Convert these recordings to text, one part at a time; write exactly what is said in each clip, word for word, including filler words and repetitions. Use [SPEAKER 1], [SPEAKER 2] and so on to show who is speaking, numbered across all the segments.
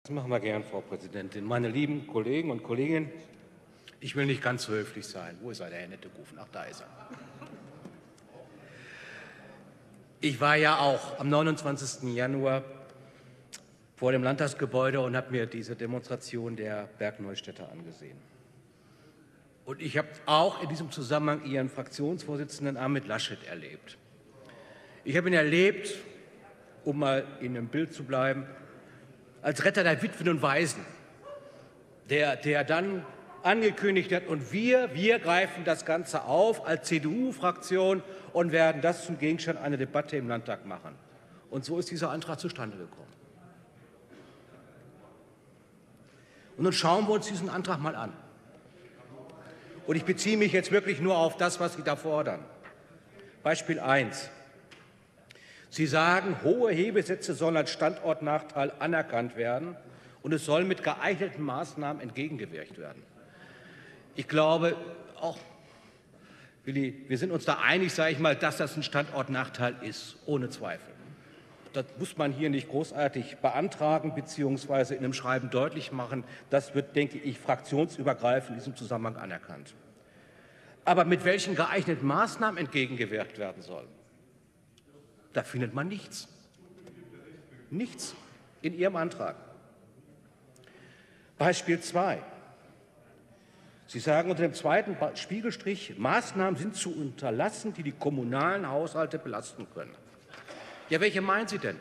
[SPEAKER 1] Das machen wir gern, Frau Präsidentin. Meine lieben Kollegen und Kolleginnen, ich will nicht ganz so höflich sein. Wo ist er, der Herr Nettekofen? Ach, da ist er. Ich war ja auch am neunundzwanzigsten Januar vor dem Landtagsgebäude und habe mir diese Demonstration der Bergneustädter angesehen. Und ich habe auch in diesem Zusammenhang Ihren Fraktionsvorsitzenden Armin Laschet erlebt. Ich habe ihn erlebt, um mal in dem Bild zu bleiben, als Retter der Witwen und Waisen, der, der dann angekündigt hat, und wir, wir greifen das Ganze auf als C D U-Fraktion und werden das zum Gegenstand einer Debatte im Landtag machen. Und so ist dieser Antrag zustande gekommen. Und nun schauen wir uns diesen Antrag mal an. Und ich beziehe mich jetzt wirklich nur auf das, was Sie da fordern. Beispiel eins. Sie sagen, hohe Hebesätze sollen als Standortnachteil anerkannt werden und es soll mit geeigneten Maßnahmen entgegengewirkt werden. Ich glaube, auch, Willi, wir sind uns da einig, sage ich mal, dass das ein Standortnachteil ist, ohne Zweifel. Das muss man hier nicht großartig beantragen bzw. in einem Schreiben deutlich machen. Das wird, denke ich, fraktionsübergreifend in diesem Zusammenhang anerkannt. Aber mit welchen geeigneten Maßnahmen entgegengewirkt werden soll, da findet man nichts. Nichts in Ihrem Antrag. Beispiel zwei. Sie sagen unter dem zweiten Spiegelstrich, Maßnahmen sind zu unterlassen, die die kommunalen Haushalte belasten können. Ja, welche meinen Sie denn?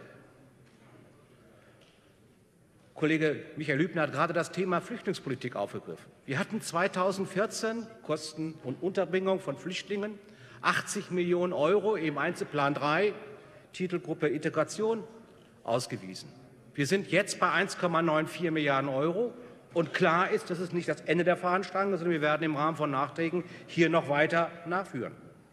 [SPEAKER 1] Kollege Michael Lübner hat gerade das Thema Flüchtlingspolitik aufgegriffen. Wir hatten zweitausendvierzehn Kosten und Unterbringung von Flüchtlingen, achtzig Millionen Euro im Einzelplan drei, Titelgruppe Integration, ausgewiesen. Wir sind jetzt bei eins Komma vierundneunzig Milliarden Euro. Und klar ist, das ist nicht das Ende der Fahnenstange, sondern wir werden im Rahmen von Nachträgen hier noch weiter nachführen.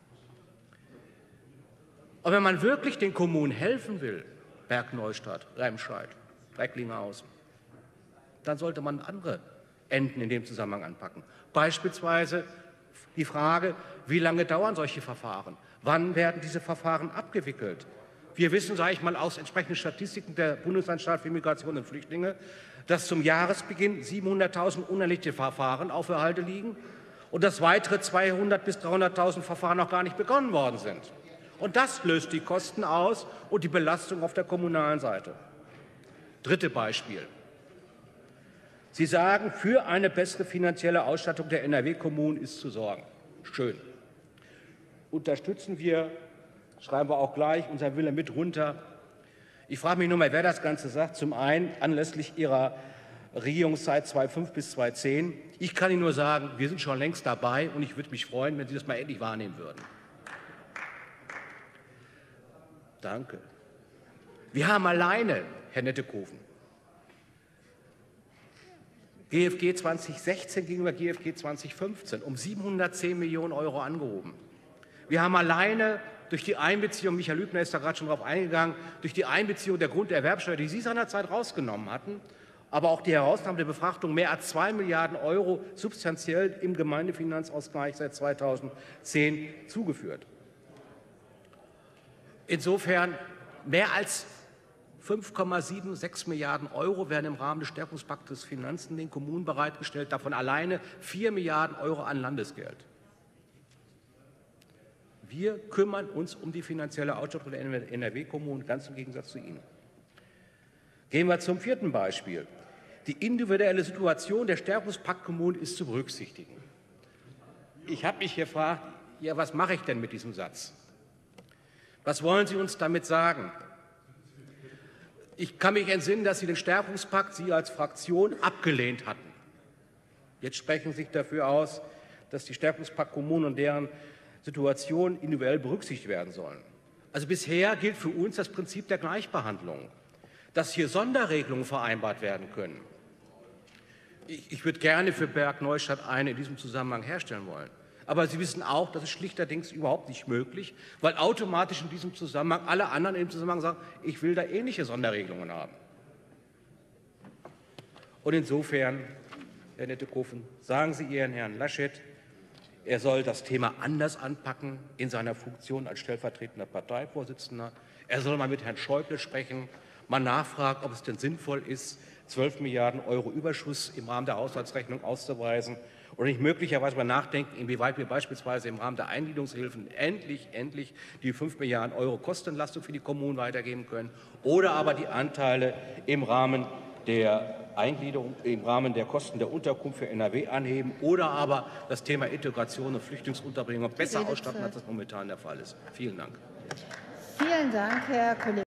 [SPEAKER 1] Und wenn man wirklich den Kommunen helfen will, Bergneustadt, Remscheid, Recklinghausen, dann sollte man andere Enden in dem Zusammenhang anpacken. Beispielsweise die Frage, wie lange dauern solche Verfahren? Wann werden diese Verfahren abgewickelt? Wir wissen, sage ich mal, aus entsprechenden Statistiken der Bundesanstalt für Migration und Flüchtlinge, dass zum Jahresbeginn siebenhunderttausend unerledigte Verfahren auf der Halde liegen und dass weitere zweihunderttausend bis dreihunderttausend Verfahren noch gar nicht begonnen worden sind. Und das löst die Kosten aus und die Belastung auf der kommunalen Seite. Drittes Beispiel. Sie sagen, für eine bessere finanzielle Ausstattung der N R W-Kommunen ist zu sorgen. Schön. Unterstützen wir, schreiben wir auch gleich unser Wille mit runter. Ich frage mich nur mal, wer das Ganze sagt. Zum einen anlässlich Ihrer Regierungszeit zweitausendfünf bis zweitausendzehn. Ich kann Ihnen nur sagen, wir sind schon längst dabei und ich würde mich freuen, wenn Sie das mal endlich wahrnehmen würden. Danke. Wir haben alleine, Herr Nettekofen, G F G zweitausendsechzehn gegenüber G F G zweitausendfünfzehn um siebenhundertzehn Millionen Euro angehoben. Wir haben alleine durch die Einbeziehung, Michael Lübner ist da gerade schon darauf eingegangen, durch die Einbeziehung der Grunderwerbsteuer, die Sie seinerzeit rausgenommen hatten, aber auch die Herausnahme der Befrachtung mehr als zwei Milliarden Euro substanziell im Gemeindefinanzausgleich seit zweitausendzehn zugeführt. Insofern mehr als fünf Komma sechsundsiebzig Milliarden Euro werden im Rahmen des Stärkungspaktes Finanzen den Kommunen bereitgestellt, davon alleine vier Milliarden Euro an Landesgeld. Wir kümmern uns um die finanzielle Ausstattung der N R W-Kommunen, ganz im Gegensatz zu Ihnen. Gehen wir zum vierten Beispiel. Die individuelle Situation der Stärkungspaktkommunen ist zu berücksichtigen. Ich habe mich gefragt, ja, was mache ich denn mit diesem Satz? Was wollen Sie uns damit sagen? Ich kann mich entsinnen, dass Sie den Stärkungspakt, Sie als Fraktion, abgelehnt hatten. Jetzt sprechen Sie sich dafür aus, dass die Stärkungspaktkommunen und deren Situation individuell berücksichtigt werden sollen. Also bisher gilt für uns das Prinzip der Gleichbehandlung, dass hier Sonderregelungen vereinbart werden können. Ich, ich würde gerne für Bergneustadt eine in diesem Zusammenhang herstellen wollen. Aber Sie wissen auch, das ist schlichterdings überhaupt nicht möglich, weil automatisch in diesem Zusammenhang alle anderen in dem Zusammenhang sagen, ich will da ähnliche Sonderregelungen haben. Und insofern, Herr Nettekofen, sagen Sie Ihren Herrn Laschet, er soll das Thema anders anpacken in seiner Funktion als stellvertretender Parteivorsitzender. Er soll mal mit Herrn Schäuble sprechen, man nachfragt, ob es denn sinnvoll ist, zwölf Milliarden Euro Überschuss im Rahmen der Haushaltsrechnung auszuweisen oder nicht möglicherweise mal nachdenken, inwieweit wir beispielsweise im Rahmen der Eingliederungshilfen endlich, endlich die fünf Milliarden Euro Kostenentlastung für die Kommunen weitergeben können oder aber die Anteile im Rahmen der Eingliederung, im Rahmen der Kosten der Unterkunft für N R W anheben oder aber das Thema Integration und Flüchtlingsunterbringung besser ausstatten, als das momentan der Fall ist. Vielen Dank.
[SPEAKER 2] Vielen Dank, Herr Kollege.